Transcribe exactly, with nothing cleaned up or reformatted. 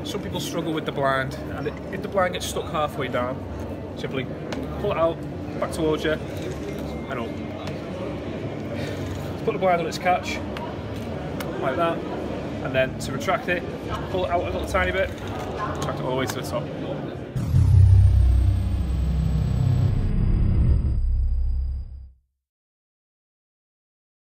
some people struggle with the blind, and if the blind gets stuck halfway down, simply pull it out, back towards you, and up. Put the blind on its catch, like that, and then to retract it, pull it out a little tiny bit, retract it all the way to the top.